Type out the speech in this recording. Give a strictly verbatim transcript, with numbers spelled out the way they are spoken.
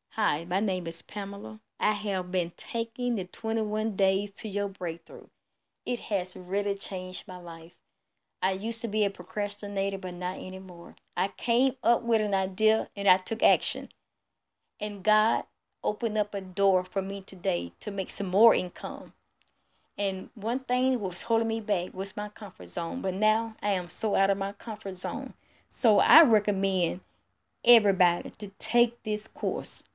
Hi, my name is Pamela. I have been taking the twenty-one days to your breakthrough. It has really changed my life. I used to be a procrastinator, but not anymore. I came up with an idea and I took action. And God opened up a door for me today to make some more income. And one thing that was holding me back was my comfort zone. But now I am so out of my comfort zone. So I recommend everybody to take this course.